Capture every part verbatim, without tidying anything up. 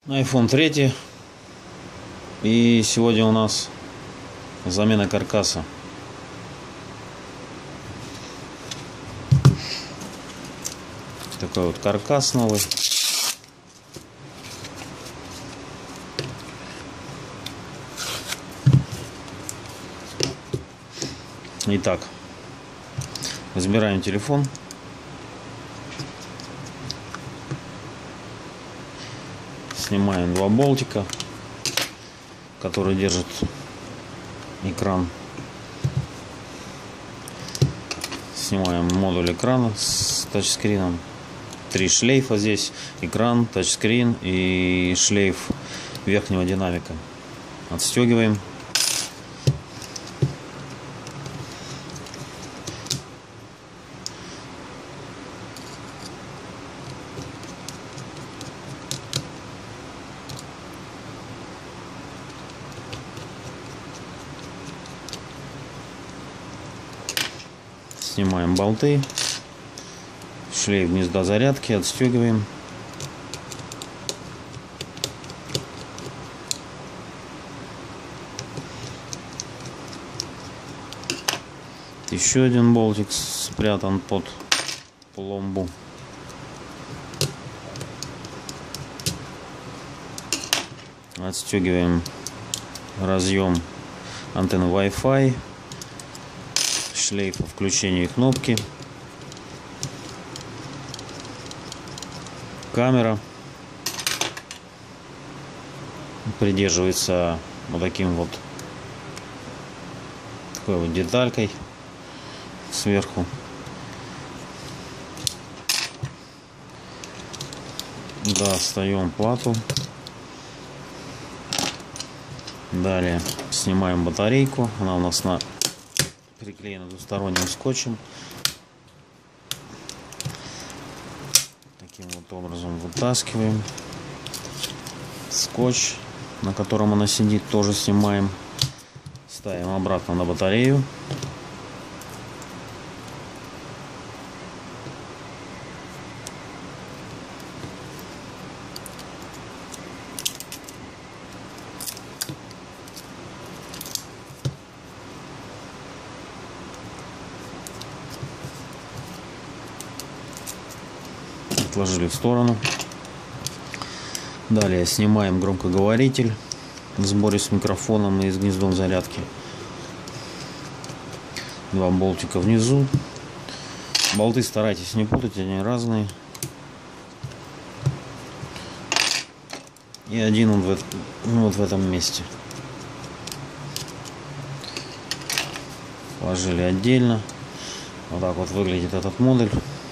айфон три. И сегодня у нас замена каркаса. Такой вот каркас новый. Итак, разбираем телефон. Снимаем два болтика, которые держат экран. Снимаем модуль экрана с тачскрином. Три шлейфа здесь: экран, тачскрин и шлейф верхнего динамика. Отстегиваем. Снимаем болты, шлейф гнезда зарядки, отстегиваем. Еще один болтик спрятан под пломбу. Отстегиваем разъем антенны Wi-Fi, шлейфа включения кнопки, камера придерживается вот таким вот такой вот деталькой сверху. Достаем плату. Далее снимаем батарейку. Она у нас на приклеена двусторонним скотчем. Таким вот образом вытаскиваем. Скотч, на котором она сидит, тоже снимаем. Ставим обратно на батарею. Отложили в сторону. Далее снимаем громкоговоритель в сборе с микрофоном и с гнездом зарядки. Два болтика внизу. Болты старайтесь не путать, они разные. И один он в, это, вот в этом месте. Положили отдельно. Вот так вот выглядит этот модуль.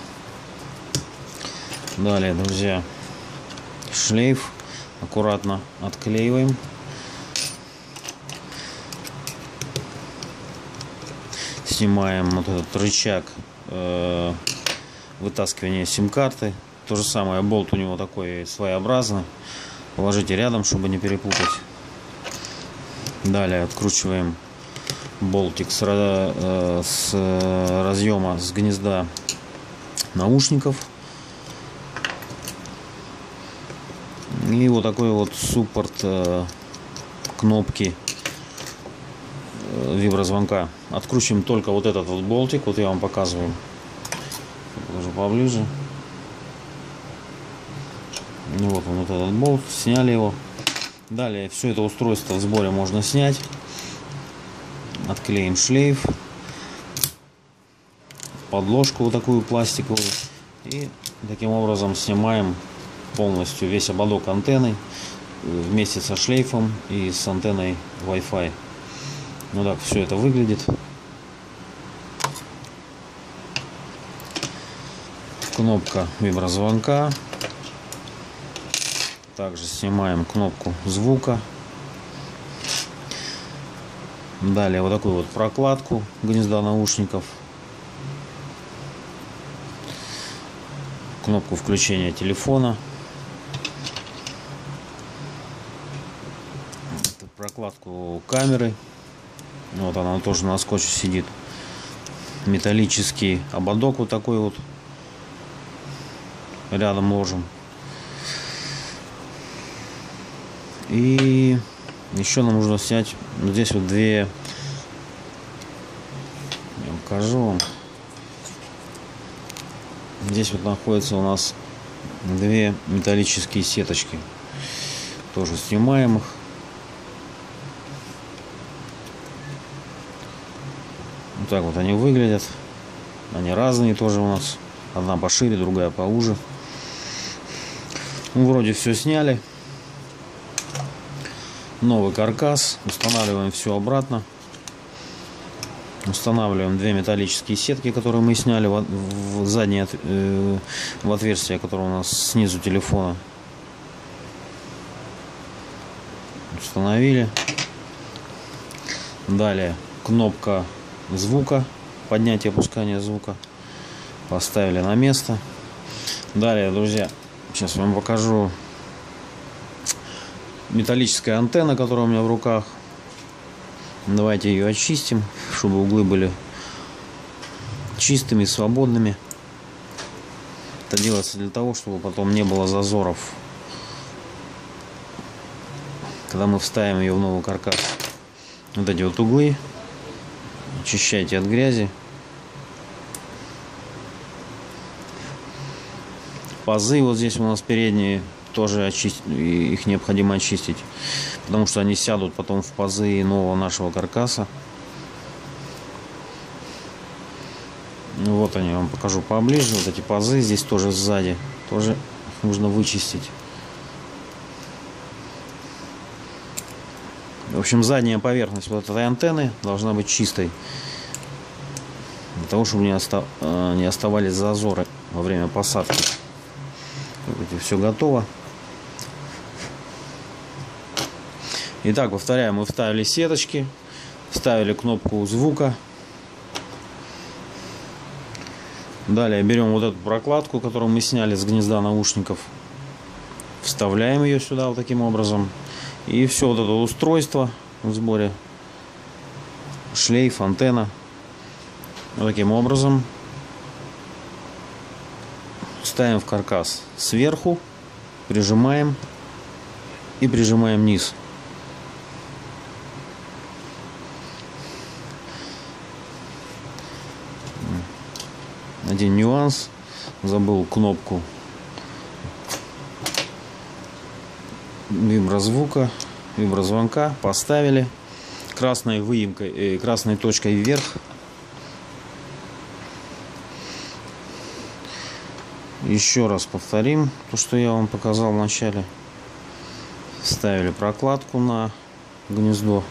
Далее, друзья, шлейф аккуратно отклеиваем. Снимаем вот этот рычаг э, вытаскивания сим-карты. То же самое, болт у него такой своеобразный. Положите рядом, чтобы не перепутать. Далее откручиваем болтик с, э, с разъема с гнезда наушников. И вот такой вот суппорт э, кнопки э, виброзвонка. Откручиваем только вот этот вот болтик. Вот я вам показываю. Покажу поближе. Ну, вот он, вот этот болт. Сняли его. Далее все это устройство в сборе можно снять. Отклеим шлейф. Подложку вот такую пластиковую. И таким образом снимаем полностью весь ободок антенны вместе со шлейфом и с антенной Wi-Fi. Ну так все это выглядит. Кнопка виброзвонка. Также снимаем кнопку звука. Далее вот такую вот прокладку гнезда наушников. Кнопку включения телефона. Прокладку камеры. Вот она тоже на скотче сидит. Металлический ободок вот такой вот рядом ложим. И еще нам нужно снять вот здесь вот две, я покажу вам. Здесь вот находятся у нас две металлические сеточки, тоже снимаем их. Вот так вот они выглядят. Они разные тоже у нас. Одна пошире, другая поуже. Ну, вроде все сняли. Новый каркас. Устанавливаем все обратно. Устанавливаем две металлические сетки, которые мы сняли в, в заднее э, в отверстие, которое у нас снизу телефона. Установили. Далее кнопка звука, поднятие и опускание звука. Поставили на место. Далее, друзья, сейчас я вам покажу металлическая антенна, которая у меня в руках. Давайте ее очистим, чтобы углы были чистыми, свободными. Это делается для того, чтобы потом не было зазоров, когда мы вставим ее в новый каркас. Вот эти вот углы очищайте от грязи. Пазы вот здесь у нас передние тоже очистить, их необходимо очистить, потому что они сядут потом в пазы нового нашего каркаса. Вот они, я вам покажу поближе. Вот эти пазы здесь тоже сзади, тоже нужно вычистить. В общем, задняя поверхность вот этой антенны должна быть чистой, для того, чтобы не, оста... не оставались зазоры во время посадки. Все готово. Итак, повторяем, мы вставили сеточки, вставили кнопку звука. Далее берем вот эту прокладку, которую мы сняли с гнезда наушников, вставляем ее сюда вот таким образом. И все вот это устройство в сборе, шлейф, антенна, вот таким образом ставим в каркас сверху, прижимаем и прижимаем низ. Один нюанс, забыл кнопку виброзвука, виброзвонка, поставили красной выемкой, э, красной точкой вверх. Еще раз повторим то, что я вам показал в начале. Ставили прокладку на гнездо.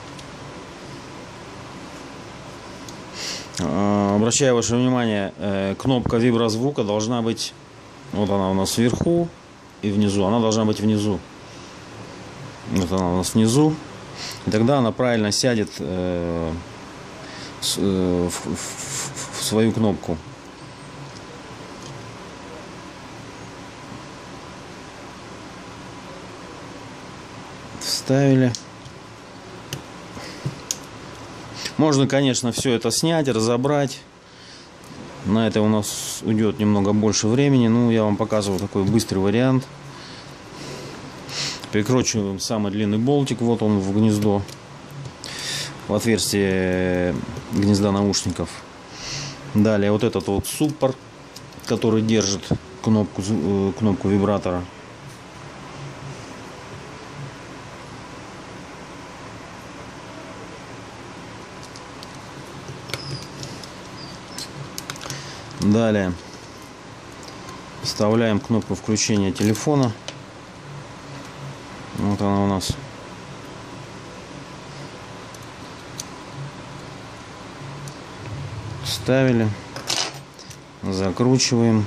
Обращаю ваше внимание, кнопка виброзвука должна быть, вот она у нас вверху и внизу, она должна быть внизу. Вот она у нас внизу. И тогда она правильно сядет э, с, э, в, в, в свою кнопку. Вставили. Можно, конечно, все это снять, разобрать. На это у нас уйдет немного больше времени. Ну, я вам показываю такой быстрый вариант. Прикручиваем самый длинный болтик. Вот он в гнездо, в отверстие гнезда наушников. Далее вот этот вот суппорт, который держит кнопку, кнопку вибратора. Далее вставляем кнопку включения телефона. Вот она у нас. Вставили. Закручиваем.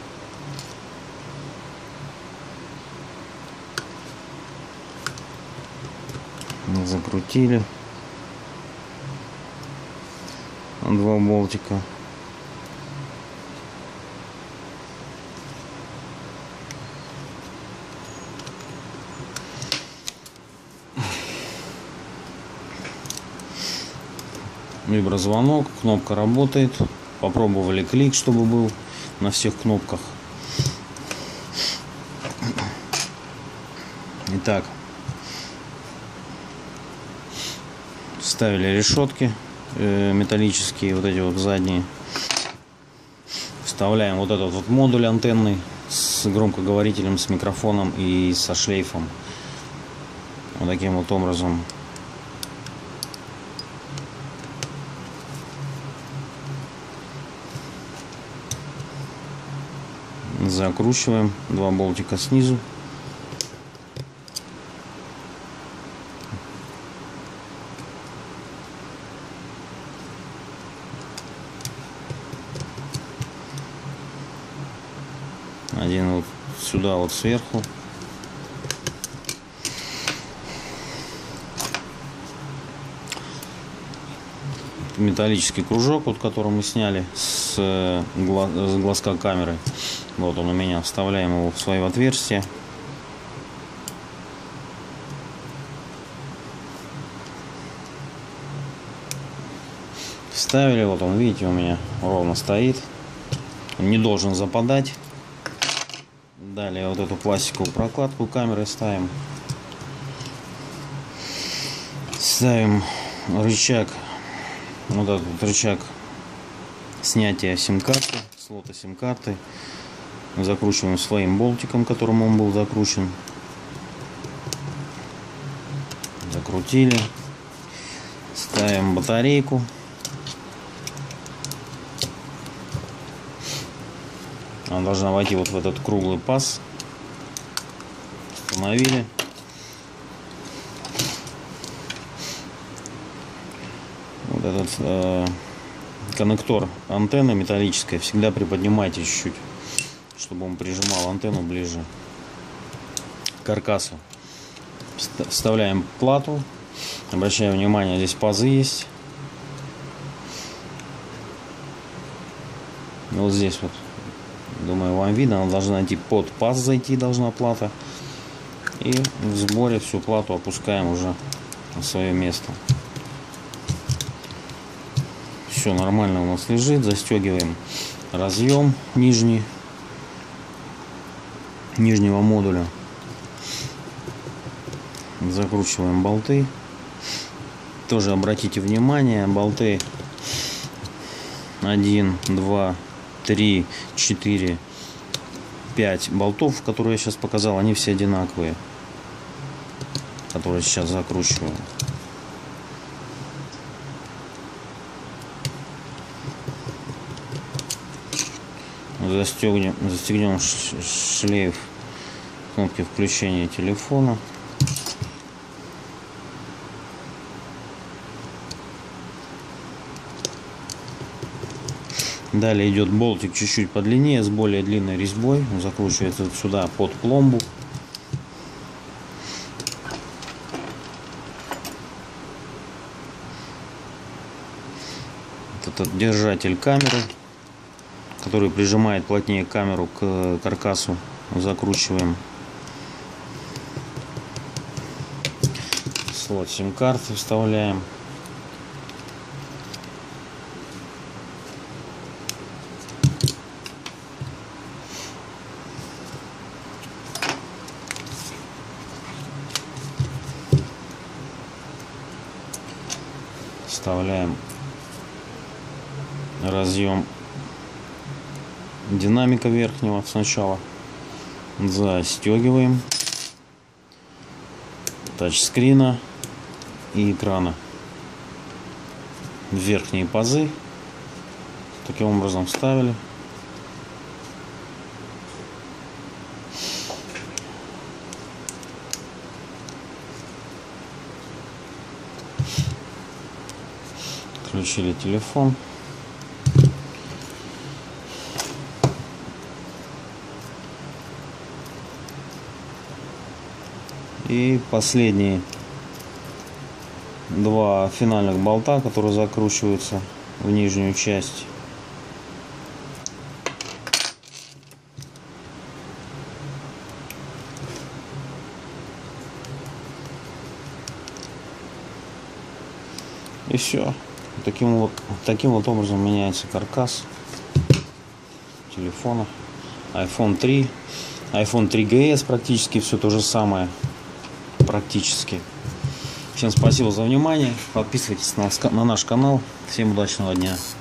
Закрутили. Два болтика. Виброзвонок, кнопка работает. Попробовали клик, чтобы был на всех кнопках. Итак, Ставили решетки э, металлические, вот эти вот задние. Вставляем вот этот вот модуль антенный с громкоговорителем, с микрофоном и со шлейфом. Вот таким вот образом. Закручиваем два болтика снизу. Один вот сюда вот сверху. Металлический кружок, вот который мы сняли с, гла с глазка камеры. Вот он у меня. Вставляем его в свое отверстие. Вставили, вот он, видите, у меня ровно стоит. Он не должен западать. Далее вот эту пластиковую прокладку камеры ставим. Ставим рычаг, вот этот вот рычаг снятия сим-карты, слота сим-карты. Закручиваем своим болтиком, которым он был закручен. Закрутили. Ставим батарейку. Она должна войти вот в этот круглый паз. Установили. Вот этот э, коннектор антенны металлической всегда приподнимайте чуть-чуть, чтобы он прижимал антенну ближе к каркасу. Вставляем плату. Обращаем внимание, здесь пазы есть. Вот здесь вот. Думаю, вам видно, она должна идти под паз, зайти должна плата. И в сборе всю плату опускаем уже на свое место. Все нормально у нас лежит. Застегиваем разъем нижний, нижнего модуля. Закручиваем болты. Тоже обратите внимание, болты один, два, три, четыре, пять болтов, которые я сейчас показал, они все одинаковые, которые сейчас закручиваю. Застегнем, застегнем шлейф кнопки включения телефона. Далее идет болтик чуть-чуть подлиннее, с более длинной резьбой. Он закручивается сюда под пломбу. Этот держатель камеры, который прижимает плотнее камеру к каркасу, закручиваем. Слот сим-карты вставляем. Вставляем разъем динамика верхнего сначала. Застегиваем тачскрина и экрана. Верхние пазы таким образом вставили. Включили телефон. И последние два финальных болта, которые закручиваются в нижнюю часть. И все. Таким вот, таким вот образом меняется каркас телефона. айфон три, айфон три джи эс, практически все то же самое. Практически. Всем спасибо за внимание. Подписывайтесь на, на наш канал. Всем удачного дня.